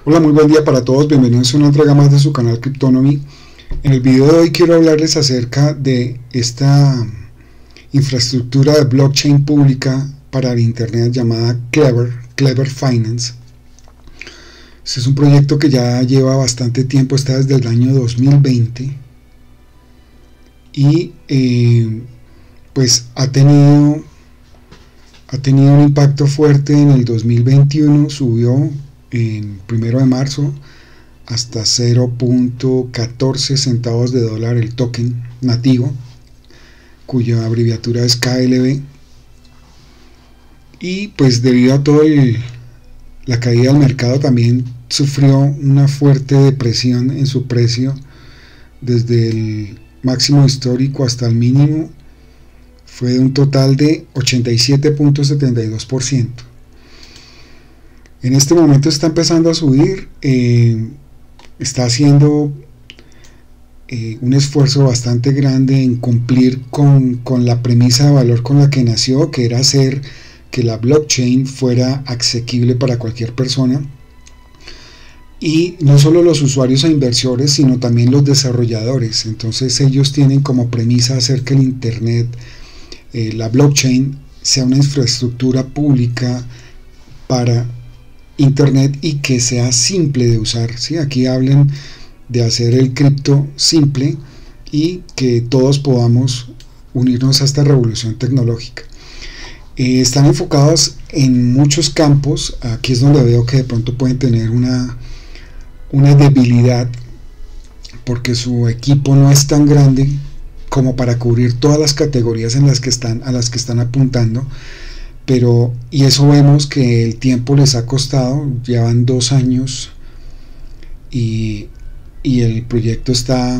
Hola, muy buen día para todos, bienvenidos a una entrega más de su canal Cryptonomy. En el video de hoy quiero hablarles acerca de esta infraestructura de blockchain pública para el internet llamada Clever Finance. Este es un proyecto que ya lleva bastante tiempo, está desde el año 2020 y pues ha tenido un impacto fuerte en el 2021, subió en 1 de marzo hasta 0.14 centavos de dólar el token nativo, cuya abreviatura es KLB, y pues debido a toda la caída del mercado también sufrió una fuerte depresión en su precio desde el máximo histórico hasta el mínimo. Fue de un total de 87.72%. En este momento está empezando a subir, está haciendo un esfuerzo bastante grande en cumplir con la premisa de valor con la que nació, que era hacer que la blockchain fuera asequible para cualquier persona. Y no solo los usuarios e inversores, sino también los desarrolladores. Entonces ellos tienen como premisa hacer que el internet, la blockchain, sea una infraestructura pública para internet y que sea simple de usar, ¿sí? Aquí hablan de hacer el cripto simple y que todos podamos unirnos a esta revolución tecnológica. Están enfocados en muchos campos. Aquí es donde veo que de pronto pueden tener una debilidad, porque su equipo no es tan grande como para cubrir todas las categorías a las que están apuntando. Y eso vemos que el tiempo les ha costado, llevan 2 años y el proyecto está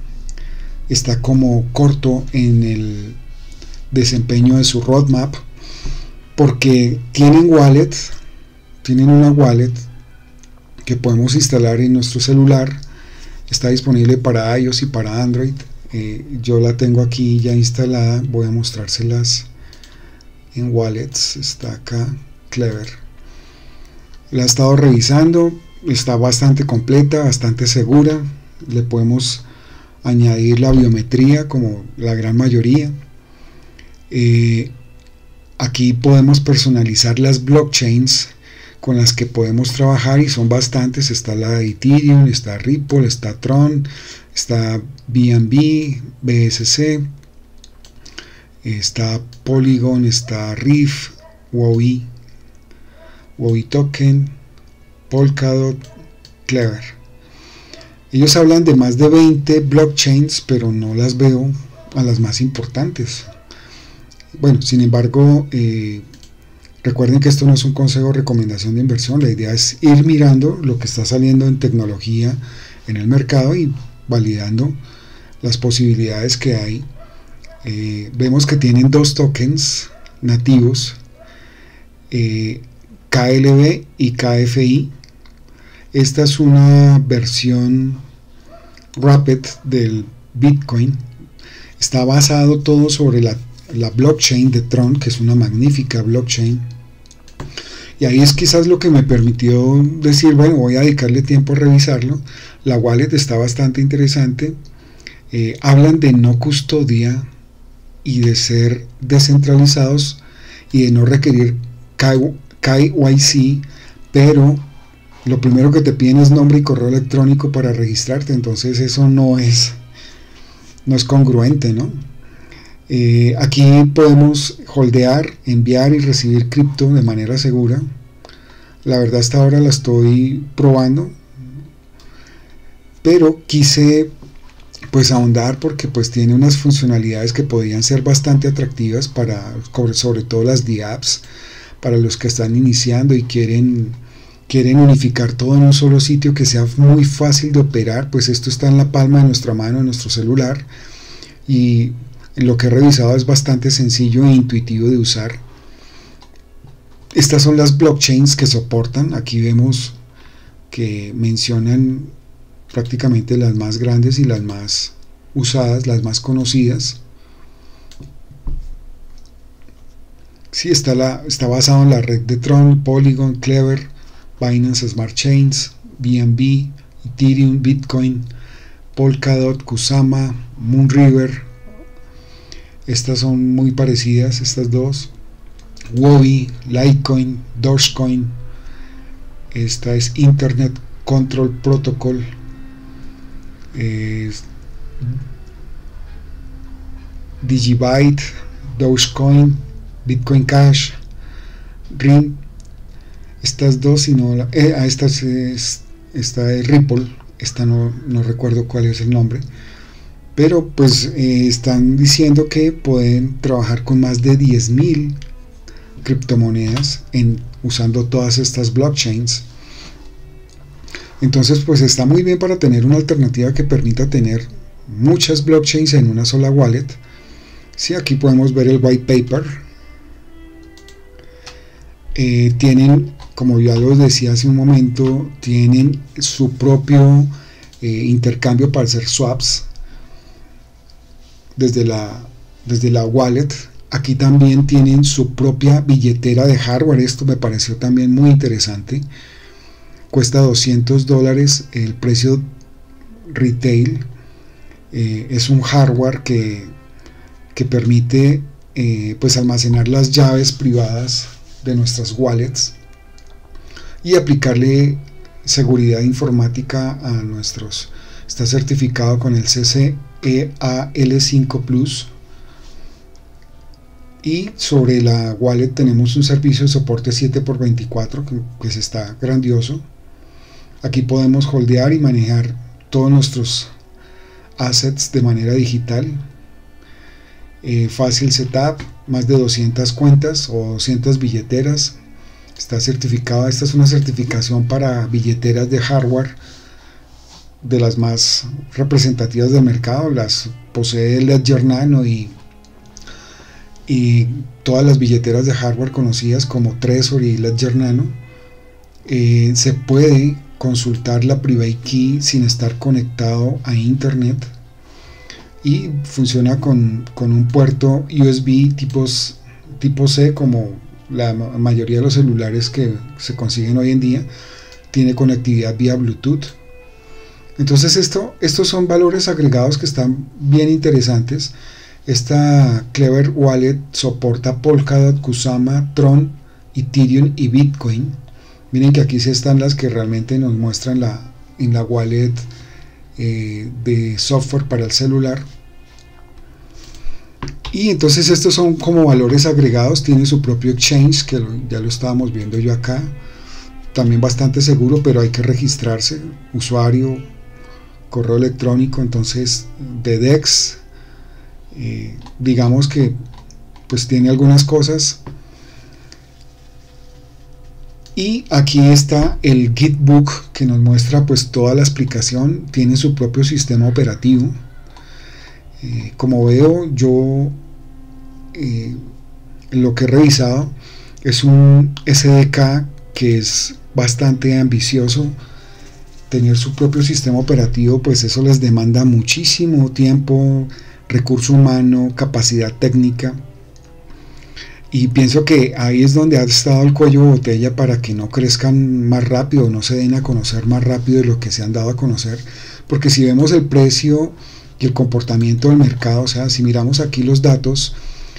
como corto en el desempeño de su roadmap, porque tienen una wallet que podemos instalar en nuestro celular. Está disponible para iOS y para Android. Yo la tengo aquí ya instalada, voy a mostrárselas en wallets. Está acá, Clever. La he estado revisando, está bastante completa, bastante segura. Le podemos añadir la biometría como la gran mayoría. Aquí podemos personalizar las blockchains con las que podemos trabajar, y son bastantes. Está la de Ethereum, está Ripple, está Tron, está BNB, BSC, está Polygon, está Riff, Huobi Token, Polkadot, Clever. Ellos hablan de más de 20 blockchains, pero no las veo a las más importantes. Bueno, sin embargo, recuerden que esto no es un consejo o recomendación de inversión. La idea es ir mirando lo que está saliendo en tecnología en el mercado y validando las posibilidades que hay. Vemos que tienen 2 tokens nativos, KLB y KFI. Esta es una versión Rapid del Bitcoin. Está basado todo sobre la blockchain de Tron, que es una magnífica blockchain. Y ahí es quizás lo que me permitió decir, bueno, voy a dedicarle tiempo a revisarlo. La wallet está bastante interesante. Hablan de no custodia y de ser descentralizados y de no requerir KYC, pero lo primero que te piden es nombre y correo electrónico para registrarte. Entonces eso no es congruente, ¿no? Aquí podemos holdear, enviar y recibir cripto de manera segura. La verdad hasta ahora la estoy probando, pero quise pues ahondar porque pues tiene unas funcionalidades que podrían ser bastante atractivas sobre todo las dApps, para los que están iniciando y quieren unificar todo en un solo sitio, que sea muy fácil de operar. Pues esto está en la palma de nuestra mano, en nuestro celular, y en lo que he revisado es bastante sencillo e intuitivo de usar. Estas son las blockchains que soportan. Aquí vemos que mencionan prácticamente las más grandes y las más usadas, las más conocidas. Sí, está basado en la red de Tron, Polygon, Clever, Binance Smart Chains, BNB, Ethereum, Bitcoin, Polkadot, Kusama, Moonriver. Estas son muy parecidas, estas dos. Huobi, Litecoin, Dogecoin. Esta es Internet Control Protocol. Digibyte, Dogecoin, Bitcoin Cash, Ring. Estas dos, si no, esta es Ripple. Esta no recuerdo cuál es el nombre, pero pues están diciendo que pueden trabajar con más de 10.000 criptomonedas usando todas estas blockchains. Entonces pues está muy bien para tener una alternativa que permita tener muchas blockchains en una sola wallet. Sí, aquí podemos ver el white paper. Tienen, como ya lo decía hace un momento, tienen su propio intercambio para hacer swaps desde la wallet. Aquí también tienen su propia billetera de hardware. Esto me pareció también muy interesante. Cuesta $200 el precio retail. Es un hardware que permite pues almacenar las llaves privadas de nuestras wallets y aplicarle seguridad informática a nuestros. Está certificado con el CCEAL5 Plus. Y sobre la wallet tenemos un servicio de soporte 7x24 que está grandioso. Aquí podemos holdear y manejar todos nuestros assets de manera digital. Fácil setup, más de 200 cuentas o 200 billeteras. Está certificada. Esta es una certificación para billeteras de hardware de las más representativas del mercado. Las posee Ledger Nano y todas las billeteras de hardware conocidas como Trezor y Ledger Nano. Se puede consultar la private key sin estar conectado a internet y funciona con un puerto USB tipo C, como la mayoría de los celulares que se consiguen hoy en día. Tiene conectividad vía Bluetooth. Entonces estos son valores agregados que están bien interesantes. Esta Clever Wallet soporta Polkadot, Kusama, Tron, Ethereum y Bitcoin. Miren que aquí sí están las que realmente nos muestran en la wallet de software para el celular. Y entonces estos son como valores agregados. Tiene su propio exchange, que ya lo estábamos viendo yo acá. También bastante seguro, pero hay que registrarse, usuario, correo electrónico. Entonces de DEX, digamos que pues tiene algunas cosas. Y aquí está el Gitbook, que nos muestra pues toda la explicación. Tiene su propio sistema operativo. Como veo yo, lo que he revisado es un SDK que es bastante ambicioso. Tener su propio sistema operativo, pues eso les demanda muchísimo tiempo, recurso humano, capacidad técnica. Y pienso que ahí es donde ha estado el cuello de botella para que no crezcan más rápido, no se den a conocer más rápido de lo que se han dado a conocer. Porque si vemos el precio y el comportamiento del mercado, o sea, si miramos aquí los datos,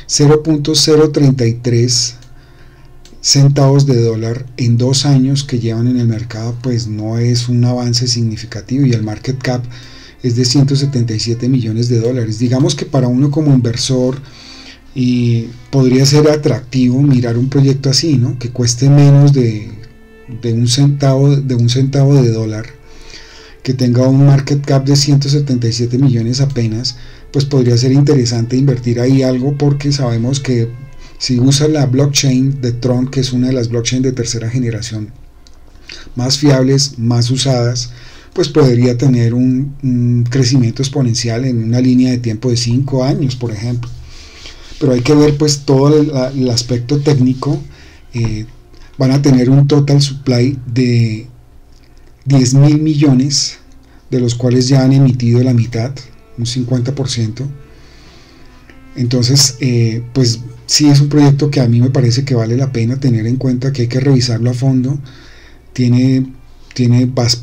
0.033 centavos de dólar en 2 años que llevan en el mercado, pues no es un avance significativo, y el market cap es de 177 millones de dólares. Digamos que para uno como inversor podría ser atractivo mirar un proyecto así, ¿no? Que cueste menos de un centavo de dólar, que tenga un market cap de 177 millones apenas. Pues podría ser interesante invertir ahí algo, porque sabemos que si usa la blockchain de Tron, que es una de las blockchains de tercera generación más fiables, más usadas, pues podría tener un crecimiento exponencial en una línea de tiempo de 5 años, por ejemplo. Pero hay que ver pues todo el aspecto técnico. Van a tener un total supply de 10.000 millones, de los cuales ya han emitido la mitad, un 50%. Entonces pues sí, es un proyecto que a mí me parece que vale la pena tener en cuenta, que hay que revisarlo a fondo. Tiene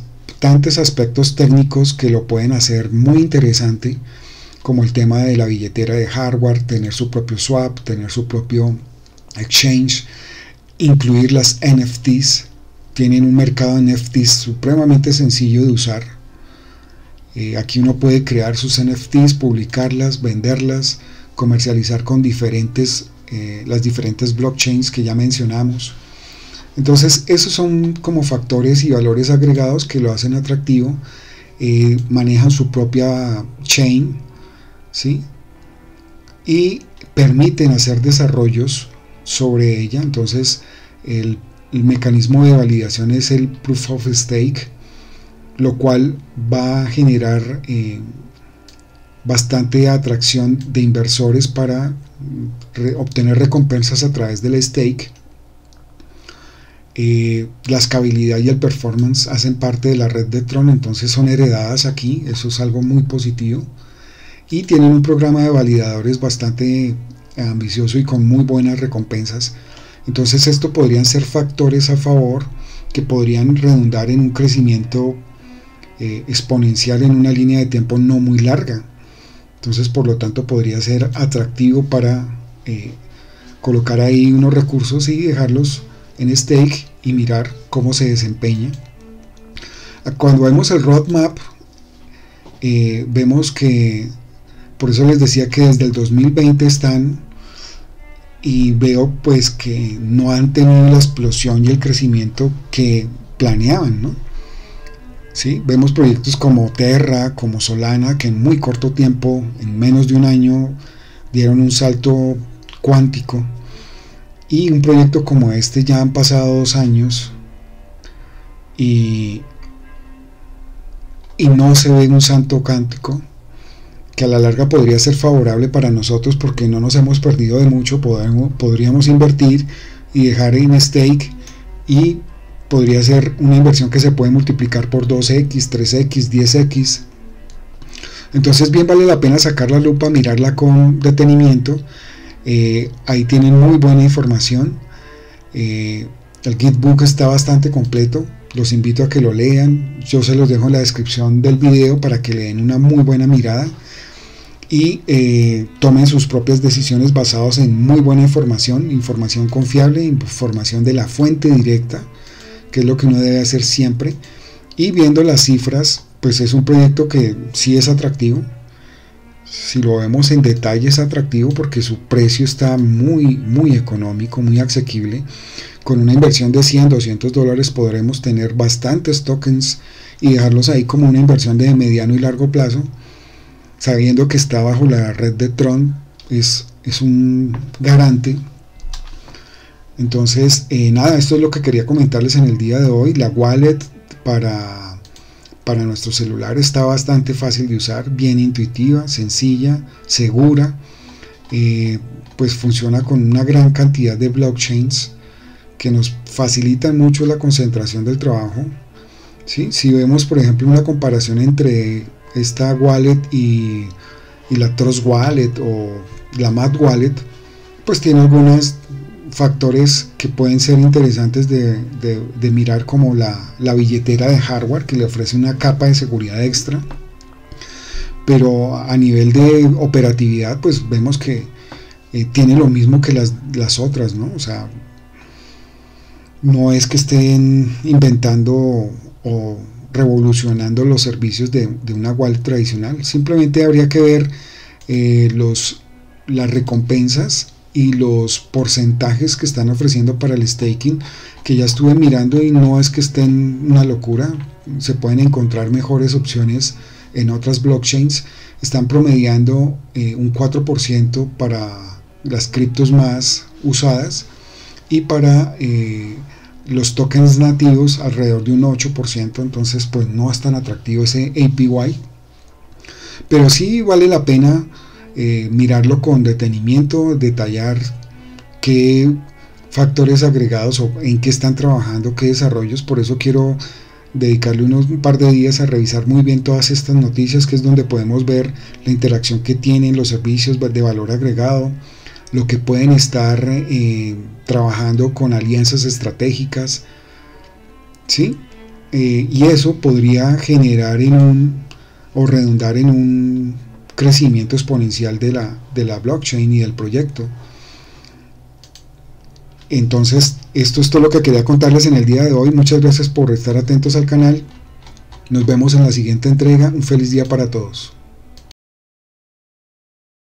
bastantes aspectos técnicos que lo pueden hacer muy interesante, como el tema de la billetera de hardware, tener su propio swap, tener su propio exchange, incluir las NFTs. Tienen un mercado de NFTs supremamente sencillo de usar. Aquí uno puede crear sus NFTs, publicarlas, venderlas, comercializar con las diferentes blockchains que ya mencionamos. Entonces esos son como factores y valores agregados que lo hacen atractivo. Manejan su propia chain, ¿sí? Y permiten hacer desarrollos sobre ella. Entonces el mecanismo de validación es el Proof of Stake, lo cual va a generar bastante atracción de inversores para obtener recompensas a través del stake. La escalabilidad y el performance hacen parte de la red de Tron, entonces son heredadas aquí, eso es algo muy positivo, y tienen un programa de validadores bastante ambicioso y con muy buenas recompensas. Entonces esto podrían ser factores a favor que podrían redundar en un crecimiento exponencial en una línea de tiempo no muy larga. Entonces por lo tanto podría ser atractivo para colocar ahí unos recursos y dejarlos en stake y mirar cómo se desempeña. Cuando vemos el roadmap, vemos que, por eso les decía que desde el 2020 están, y veo pues que no han tenido la explosión y el crecimiento que planeaban, ¿no? ¿Sí? Vemos proyectos como Terra, como Solana, que en muy corto tiempo, en menos de un año, dieron un salto cuántico. Y un proyecto como este ya han pasado 2 años y no se ve un salto cuántico, que a la larga podría ser favorable para nosotros porque no nos hemos perdido de mucho. Podríamos invertir y dejar en stake, y podría ser una inversión que se puede multiplicar por 2x, 3x, 10x. Entonces bien vale la pena sacar la lupa, mirarla con detenimiento. Ahí tienen muy buena información. El Gitbook está bastante completo, los invito a que lo lean, yo se los dejo en la descripción del video para que le den una muy buena mirada y tomen sus propias decisiones basadas en muy buena información confiable, información de la fuente directa, que es lo que uno debe hacer siempre. Y viendo las cifras, pues es un proyecto que sí es atractivo. Si lo vemos en detalle es atractivo porque su precio está muy económico, muy asequible. Con una inversión de $100-200 podremos tener bastantes tokens y dejarlos ahí como una inversión de mediano y largo plazo, sabiendo que está bajo la red de Tron. Es un garante. Entonces nada, esto es lo que quería comentarles en el día de hoy. La wallet para nuestro celular está bastante fácil de usar, bien intuitiva, sencilla, segura. Pues funciona con una gran cantidad de blockchains que nos facilitan mucho la concentración del trabajo, ¿sí? Si vemos por ejemplo una comparación entre esta wallet y la Trust Wallet o la Mad Wallet, pues tiene algunos factores que pueden ser interesantes de mirar, como la billetera de hardware, que le ofrece una capa de seguridad extra, pero a nivel de operatividad pues vemos que tiene lo mismo que las otras, ¿no? O sea, no es que estén inventando o revolucionando los servicios de una wallet tradicional. Simplemente habría que ver las recompensas y los porcentajes que están ofreciendo para el staking, que ya estuve mirando y no es que estén una locura. Se pueden encontrar mejores opciones en otras blockchains. Están promediando un 4% para las criptos más usadas, y para los tokens nativos alrededor de un 8%. Entonces pues no es tan atractivo ese APY, pero sí vale la pena mirarlo con detenimiento, detallar qué factores agregados o en qué están trabajando, qué desarrollos. Por eso quiero dedicarle un par de días a revisar muy bien todas estas noticias, que es donde podemos ver la interacción que tienen los servicios de valor agregado, lo que pueden estar trabajando con alianzas estratégicas, ¿sí? y eso podría generar o redundar en un crecimiento exponencial de la blockchain y del proyecto. Entonces, esto es todo lo que quería contarles en el día de hoy. Muchas gracias por estar atentos al canal. Nos vemos en la siguiente entrega. Un feliz día para todos.